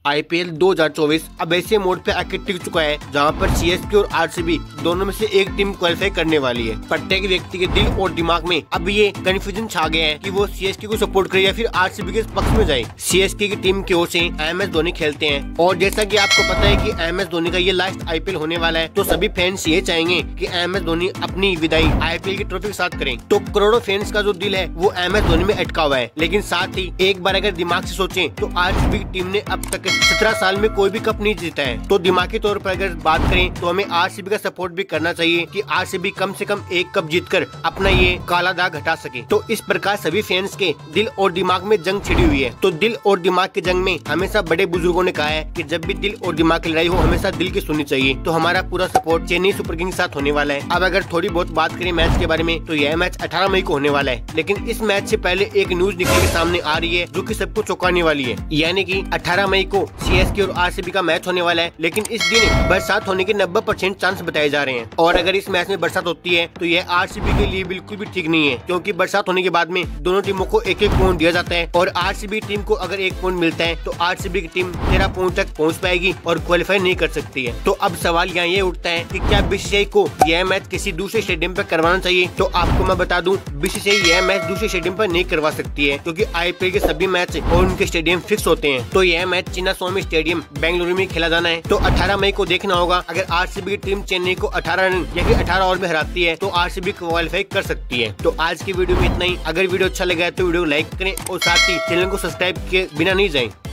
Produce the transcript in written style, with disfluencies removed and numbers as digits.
IPL 2024 अब ऐसे mode पे आके टिक चुका है जहां पर सीएसके और आरसीबी दोनों में से एक टीम क्वालिफाई करने वाली है। प्रत्येक व्यक्ति के दिल और दिमाग में अब ये कंफ्यूजन छा गया है कि वो सीएसके को सपोर्ट करे या फिर आरसीबी के पक्ष में जाए। सीएसके की टीम की ओर से एमएस धोनी खेलते हैं और जैसा कि आपको पता है कि एमएस धोनी का ये लास्ट आईपीएल होने वाला है, तो सभी फैंस ये चाहेंगे कि एमएस धोनी अपनी विदाई आईपीएल की ट्रॉफी के साथ करें। तो करोड़ों फैंस का जो दिल है वो एमएस धोनी में अटका हुआ है। लेकिन साथ ही एक बार अगर दिमाग से सोचें तो आरसीबी की टीम ने अब तक 17 साल में कोई भी कप नहीं जीता है। तो दिमागी तौर पर अगर बात करें तो हमें आरसीबी का सपोर्ट भी करना चाहिए कि आरसीबी कम से कम एक कप जीतकर अपना ये काला दाग हटा सके। तो इस प्रकार सभी फैंस के दिल और दिमाग में जंग छिड़ी हुई है। तो दिल और दिमाग की जंग में हमेशा बड़े बुजुर्गों ने कहा है कि जब भी दिल और दिमाग की लड़ाई हो हमेशा दिल की सुननी चाहिए। तो हमारा पूरा सपोर्ट चेन्नई सुपर किंग्स के साथ होने वाला है। अब अगर थोड़ी बहुत बात करें मैच के बारे में तो यह मैच 18 मई को होने वाला है। लेकिन इस मैच से पहले एक न्यूज निकल के सामने आ रही है जो कि सबको चौंकाने वाली है, यानी कि 18 मई को सीएसके और आरसीबी का मैच होने वाला है। लेकिन इस दिन बरसात होने के 90% चांस बताए जा रहे हैं और अगर इस मैच में बरसात होती है तो यह आरसीबी के लिए बिल्कुल भी ठीक नहीं है, क्योंकि बरसात होने के बाद में दोनों टीमों को एक एक पॉइंट दिया जाता है और आरसीबी टीम को अगर एक पॉइंट मिलता है तो आरसीबी की टीम 13 पॉइंट तक पहुंच पाएगी और क्वालिफाई नहीं कर सकती है। तो अब सवाल यहाँ ये उठता है कि क्या बीसीसीआई को यह मैच किसी दूसरे स्टेडियम पर करवाना चाहिए? तो आपको मैं बता दूं, बीसीसीआई यह मैच दूसरे स्टेडियम पर नहीं करवा सकती है, क्योंकि आईपीएल के सभी मैच और उनके स्टेडियम फिक्स होते हैं। तो यह मैच चिन्नास्वामी स्टेडियम बेंगलुरु में खेला जाना है। तो 18 मई को देखना होगा, अगर आरसीबी की टीम चेन्नई को 18 रन या फिर 18 ओवर में हराती है तो आरसीबी क्वालिफाई कर सकती है। तो आज की वीडियो में इतना ही। अगर वीडियो अच्छा लगा तो वीडियो को लाइक करें और साथ ही चैनल को सब्सक्राइब किए बिना नहीं जाएं।